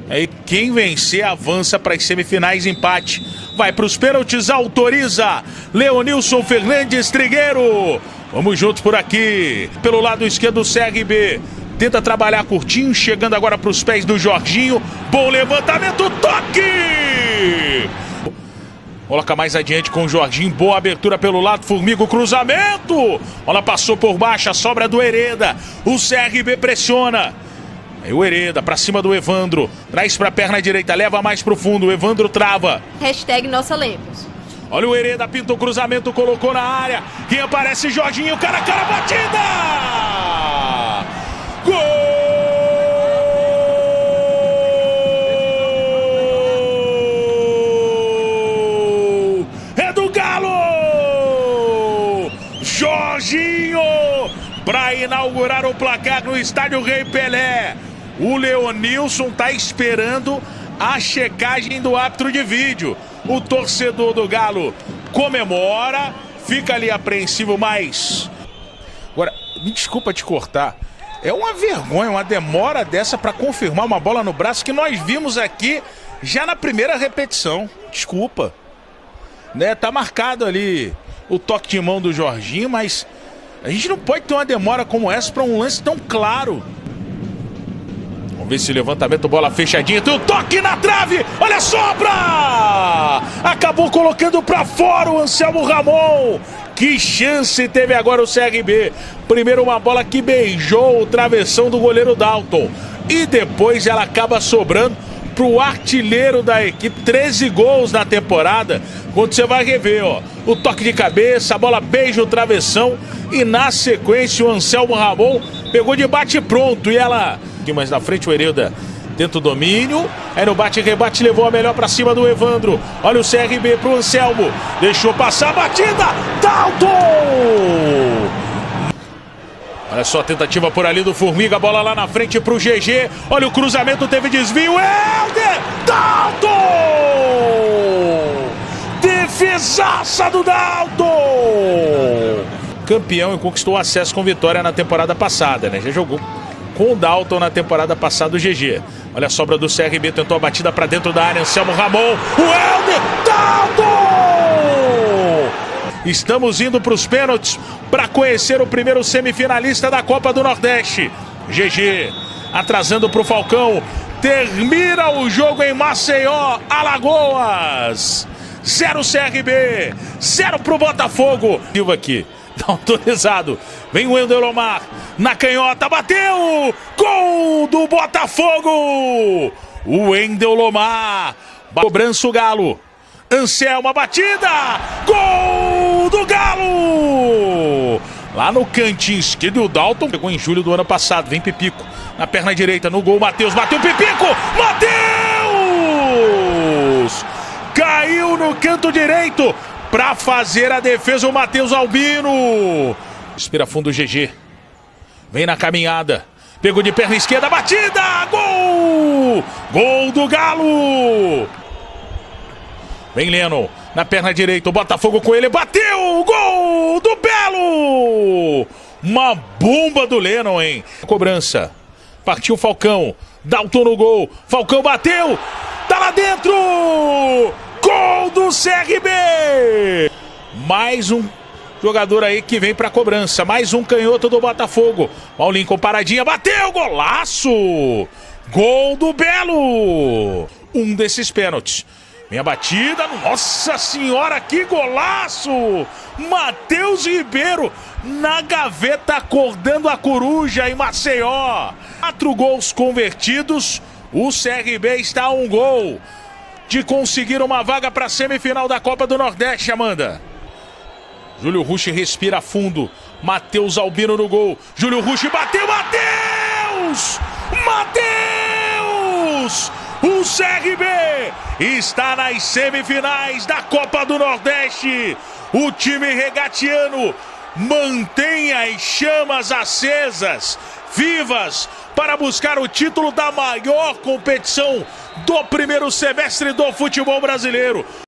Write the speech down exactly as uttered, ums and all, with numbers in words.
Aí quem vencer avança para as semifinais, empate. Vai para os pênaltis, autoriza Leonilson Fernandes Trigueiro. Vamos juntos por aqui. Pelo lado esquerdo o C R B. Tenta trabalhar curtinho, chegando agora para os pés do Jorginho. Bom levantamento, toque! Coloca mais adiante com o Jorginho. Boa abertura pelo lado, Formiga, o cruzamento. Bola passou por baixo, a sobra do Hereda. O C R B pressiona. Aí o Hereda pra cima do Evandro. Traz pra perna direita, leva mais pro fundo. O Evandro trava. Hashtag Nossa Lemos. Olha o Hereda, pinta o cruzamento, colocou na área. Quem aparece? Jorginho, cara a cara, batida! Gol! É do Galo! Jorginho! Para inaugurar o placar no estádio Rei Pelé. O Leonilson tá esperando a checagem do árbitro de vídeo. O torcedor do Galo comemora, fica ali apreensivo, mas... Agora, me desculpa te cortar. É uma vergonha, uma demora dessa para confirmar uma bola no braço que nós vimos aqui já na primeira repetição. Desculpa. Né, tá marcado ali o toque de mão do Jorginho, mas a gente não pode ter uma demora como essa para um lance tão claro. Vamos ver esse levantamento, bola fechadinha, tem o toque na trave, olha a sobra! Acabou colocando para fora o Anselmo Ramon. Que chance teve agora o C R B. Primeiro uma bola que beijou o travessão do goleiro Dalton. E depois ela acaba sobrando pro artilheiro da equipe. treze gols na temporada. Quando você vai rever, ó, o toque de cabeça, a bola beija o travessão. E na sequência o Anselmo Ramon pegou de bate pronto. E ela... Aqui mais na frente o Hereda tenta o domínio. Aí no bate-rebate levou a melhor pra cima do Evandro. Olha o C R B pro Anselmo. Deixou passar a batida. Dalton! Olha só a tentativa por ali do Formiga. Bola lá na frente pro G G. Olha o cruzamento, teve desvio. Helder! Dalton! Defesaça do Dalton! Campeão e conquistou acesso com vitória na temporada passada, né? Já jogou com o Dalton na temporada passada, o G G. Olha a sobra do C R B, tentou a batida para dentro da área, Anselmo Ramon, o Helder, Dalton! Estamos indo para os pênaltis para conhecer o primeiro semifinalista da Copa do Nordeste. G G atrasando para o Falcão, termina o jogo em Maceió, Alagoas. Zero C R B, zero para o Botafogo. Silva aqui. Tá autorizado. Vem o Wendel Lomar na canhota, bateu! Gol do Botafogo! O Wendel Lomar. Cobrança o Galo. Anselmo, a batida! Gol do Galo! Lá no cantinho esquerdo, o Dalton pegou em julho do ano passado. Vem Pipico na perna direita, no gol, Matheus, bateu Pipico! Matheus! Caiu no canto direito para fazer a defesa o Matheus Albino. Respira fundo o G G. Vem na caminhada. Pegou de perna esquerda, batida! Gol! Gol do Galo! Vem Leno na perna direita, o Botafogo com ele, bateu! Gol do Belo! Uma bomba do Leno, hein? Cobrança. Partiu Falcão. Dalton no gol. Falcão bateu! Tá lá dentro! Gol do C R B! Mais um jogador aí que vem pra cobrança. Mais um canhoto do Botafogo. Ó o Lincoln paradinha, bateu! Golaço! Gol do Belo! Um desses pênaltis. Vem a batida. Nossa senhora, que golaço! Matheus Ribeiro na gaveta acordando a coruja em Maceió. Quatro gols convertidos. O C R B está a um gol de conseguir uma vaga para a semifinal da Copa do Nordeste, Amanda. Júlio Rushi respira fundo. Matheus Albino no gol. Júlio Rushi bateu, Matheus! Matheus! O C R B está nas semifinais da Copa do Nordeste. O time regatiano mantém as chamas acesas, vivas, para buscar o título da maior competição do primeiro semestre do futebol brasileiro.